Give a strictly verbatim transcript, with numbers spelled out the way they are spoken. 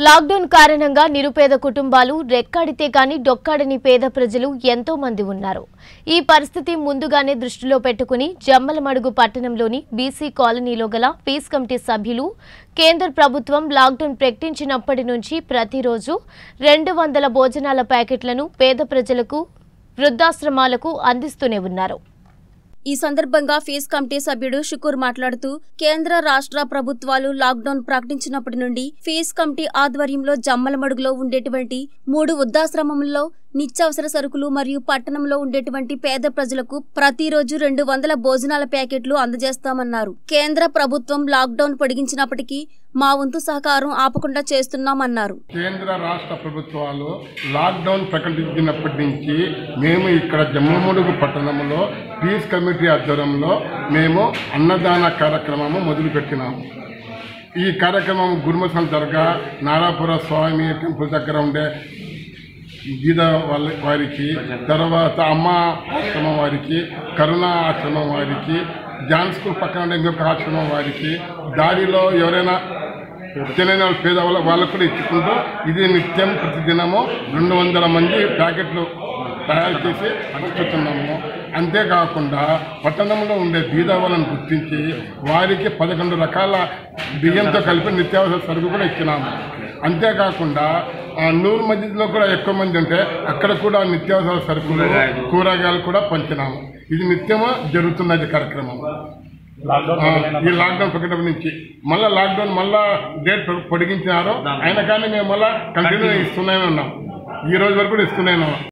Lockdown కారణంగా నిరుపేద కుటుంబాలు రెక్కాడితే కానీ డొక్కాడని పేద ప్రజలు ఎంతో మంది ఉన్నారు. ఈ పరిస్థితి ముందుగానే దృష్టిలో పెట్టుకుని జమ్మలమడుగు పట్టణంలోని బీసీ కాలనీలో గల పీస్ కమిటీ సభ్యులు కేంద్ర ప్రభుత్వం లాక్డౌన్ ప్రకటించినప్పటి నుంచి ప్రతిరోజు రెండు వందల భోజనాల ప్యాకెట్లను పేద ప్రజలకు, వృద్ధాశ్రమాలకు అందిస్తూనే ఉన్నారు. ఈ సందర్భంగా ఫీజ్ కమిటీ సభ్యుడు షుకూర్ మాట్లాడుతూ కేంద్ర రాష్ట్ర ప్రభుత్వాలు లాక్డౌన్ ప్రకటించినప్పటి నుండి ఫీజ్ కమిటీ ఆధ్వర్యంలో జమ్మలమడుగులో ఉండేటువంటి మూడు వృద్ధాశ్రమంలో నిత్యావసర సరుకులు మరియు పట్టణంలో ఉండేటువంటి పేద ప్రజలకు ప్రతిరోజు రెండు వందల భోజనాల ప్యాకెట్లు అందజేస్తామన్నారు. కేంద్ర ప్రభుత్వం లాక్డౌన్ పొడిగించినప్పటికీ మా వంతు సహకారం ఆపకుండా చేస్తున్నామన్నారు. కేంద్ర రాష్ట్ర ప్రభుత్వాలు లాక్డౌన్ ప్రకటించినప్పటి నుంచి మేము ఇక్కడ జమ్మలమడుగు పట్టణంలో పీస్ కమిటీ ఆధ్వర్యంలో మేము అన్నదాన కార్యక్రమము మొదలుపెట్టినాము. ఈ కార్యక్రమం గురుమసం దర్గా, నారాపుర స్వామి టెంపుల్ దగ్గర ఉండే గీత వాళ్ళ వారికి, తర్వాత అమ్మ ఆశ్రమం వారికి, కరుణ ఆశ్రమం వారికి, జాన్ స్కూల్ పక్కన ఉండే ఇంకొక ఆశ్రమం వారికి, దారిలో ఎవరైనా తెలియని వాళ్ళు పేద వాళ్ళ వాళ్ళకు కూడా ఇచ్చుకుంటూ ఇది నిత్యం ప్రతిదినము రెండు వందల మంది ప్యాకెట్లు తయారు చేసి అందిస్తున్నాము. అంతేకాకుండా పట్టణంలో ఉండే బీద వాళ్ళను గుర్తించి వారికి పదకొండు రకాల బియ్యంతో కలిపి నిత్యావసర సరుకు కూడా ఇచ్చినాము. అంతేకాకుండా నూరు మధ్యలో కూడా ఎక్కువ మంది ఉంటే అక్కడ కూడా నిత్యావసర సరుకులు, కూరగాయలు కూడా పంచినాము. ఇది నిత్యము జరుగుతున్నది కార్యక్రమం. ఈ లాక్డౌన్ ప్రకటన నుంచి మళ్ళీ లాక్డౌన్ మళ్ళా డేట్ పొడిగించినారు. అయినా కానీ మేము మళ్ళీ కంటిన్యూ ఇస్తూనే ఉన్నాం. ఈ రోజు వరకు కూడా ఇస్తూనే ఉన్నాం.